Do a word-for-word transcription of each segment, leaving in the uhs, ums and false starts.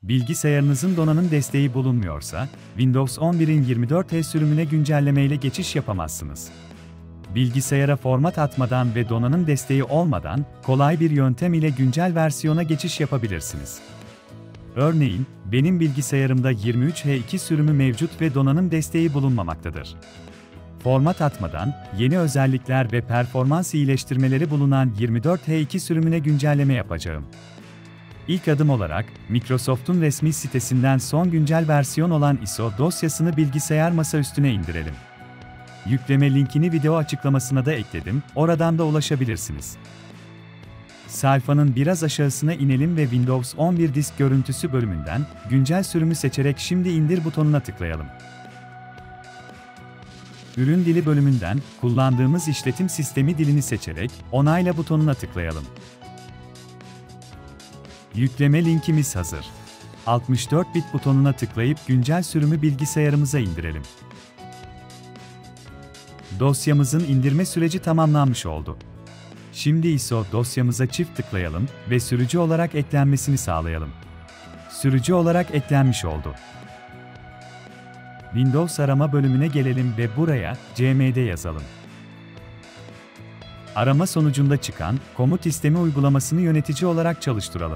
Bilgisayarınızın donanım desteği bulunmuyorsa, Windows on birin yirmi dört H sürümüne güncelleme ile geçiş yapamazsınız. Bilgisayara format atmadan ve donanım desteği olmadan, kolay bir yöntem ile güncel versiyona geçiş yapabilirsiniz. Örneğin, benim bilgisayarımda yirmi üç H iki sürümü mevcut ve donanım desteği bulunmamaktadır. Format atmadan, yeni özellikler ve performans iyileştirmeleri bulunan yirmi dört H iki sürümüne güncelleme yapacağım. İlk adım olarak, Microsoft'un resmi sitesinden son güncel versiyon olan I S O dosyasını bilgisayar masaüstüne indirelim. Yükleme linkini video açıklamasına da ekledim, oradan da ulaşabilirsiniz. Sayfanın biraz aşağısına inelim ve Windows on bir disk görüntüsü bölümünden, güncel sürümü seçerek şimdi indir butonuna tıklayalım. Ürün dili bölümünden, kullandığımız işletim sistemi dilini seçerek, onayla butonuna tıklayalım. Yükleme linkimiz hazır. altmış dört bit butonuna tıklayıp güncel sürümü bilgisayarımıza indirelim. Dosyamızın indirme süreci tamamlanmış oldu. Şimdi I S O dosyamıza çift tıklayalım ve sürücü olarak eklenmesini sağlayalım. Sürücü olarak eklenmiş oldu. Windows arama bölümüne gelelim ve buraya C M D yazalım. Arama sonucunda çıkan komut isteme uygulamasını yönetici olarak çalıştıralım.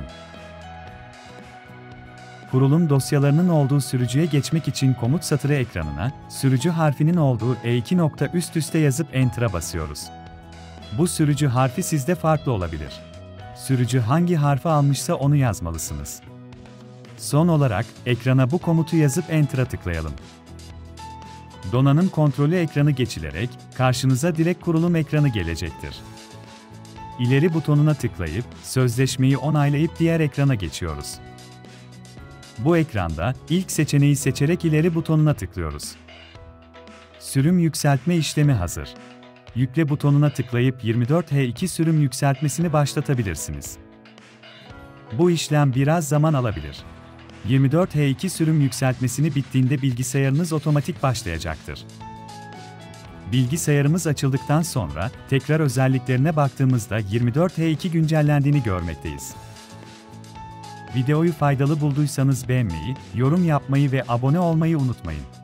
Kurulum dosyalarının olduğu sürücüye geçmek için komut satırı ekranına, sürücü harfinin olduğu E iki nokta üst üste yazıp Enter'a basıyoruz. Bu sürücü harfi sizde farklı olabilir. Sürücü hangi harfi almışsa onu yazmalısınız. Son olarak, ekrana bu komutu yazıp Enter'a tıklayalım. Donanım kontrolü ekranı geçilerek, karşınıza direkt kurulum ekranı gelecektir. İleri butonuna tıklayıp, sözleşmeyi onaylayıp diğer ekrana geçiyoruz. Bu ekranda, ilk seçeneği seçerek ileri butonuna tıklıyoruz. Sürüm yükseltme işlemi hazır. Yükle butonuna tıklayıp yirmi dört H iki sürüm yükseltmesini başlatabilirsiniz. Bu işlem biraz zaman alabilir. yirmi dört H iki sürüm yükseltmesini bittiğinde bilgisayarınız otomatik başlayacaktır. Bilgisayarımız açıldıktan sonra, tekrar özelliklerine baktığımızda yirmi dört H iki güncellendiğini görmekteyiz. Videoyu faydalı bulduysanız beğenmeyi, yorum yapmayı ve abone olmayı unutmayın.